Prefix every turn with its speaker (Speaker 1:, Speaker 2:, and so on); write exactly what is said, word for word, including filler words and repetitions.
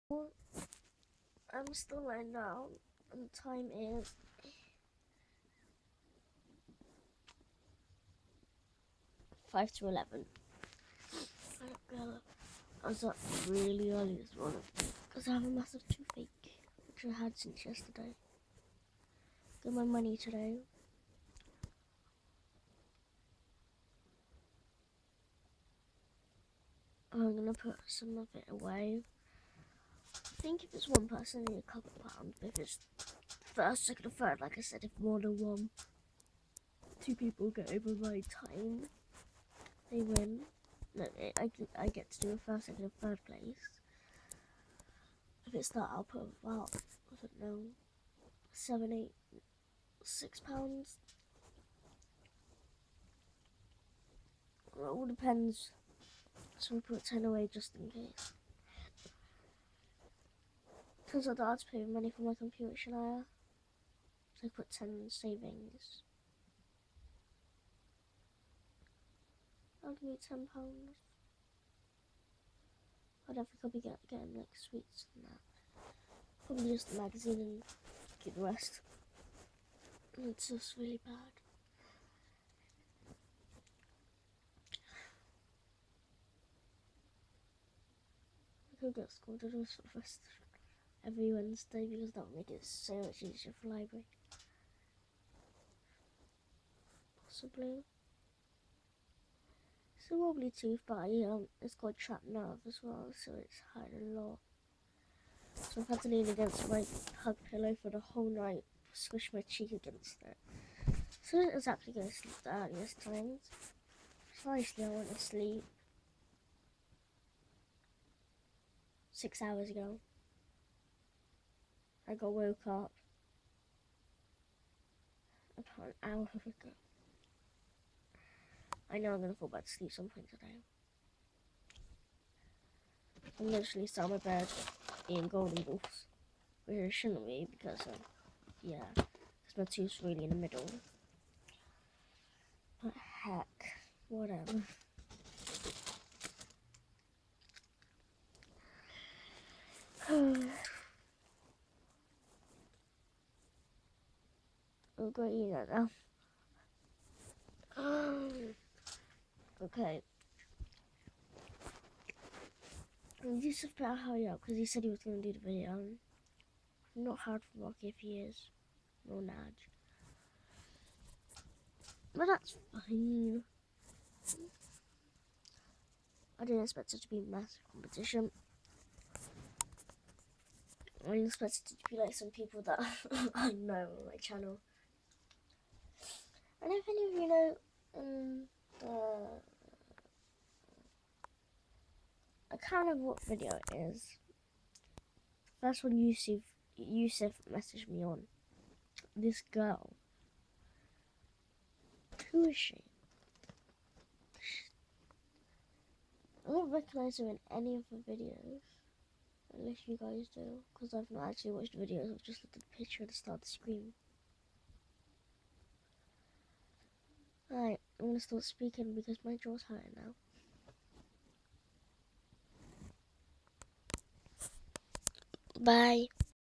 Speaker 1: I'm still laying down, and the time is five to eleven. I was up really early this morning because I have a massive toothache, which I had since yesterday. Got my money today. I'm gonna put some of it away. I think if it's one person, I need a couple of pounds. But if it's first, second, or third, like I said, if more than one, two people get over my time, they win. No, I, I get to do a first, second, and third place. If it's that, I'll put about, I don't know, seven, eight, six pounds. It all depends. So we put ten away just in case. Because I don't have to pay money for my computer, should I? So I put ten in savings. I'll give me ten pounds. I don't think I'll be get, getting like sweets and that. Probably just the magazine and get the rest. It's just really bad. I could get school to do for first every Wednesday because that would make it so much easier for library. Possibly. It's a wobbly tooth, but I, um, it's got a trapped nerve as well, so it's hurt a lot. So I've had to lean against my hug pillow for the whole night, squish my cheek against it. So I didn't exactly go to sleep the earliest times. Precisely, I went to sleep six hours ago. I got woke up about an hour ago. I know I'm gonna fall back to sleep some point today. I'm literally sat on my bed eating golden balls, which it shouldn't be because, um, yeah, because my tooth's really in the middle. But heck, whatever. I'm going to eat that now. Okay. Yusuf better hurry up because he said he was going to do the video. I'm not hard for Rocky if he is. No Nudge. But that's fine. I didn't expect it to be a massive competition. I didn't expect it to be like some people that I know on my channel. I don't know if any of you know um, the account of what video it is. That's when Yusuf, Yusuf messaged me on. This girl. Who is she? I don't recognise her in any of the videos. Unless you guys do. Because I've not actually watched the videos. I've just looked at the picture at the start of the screen. Alright, I'm going to start speaking because my jaw's hurting now. Bye.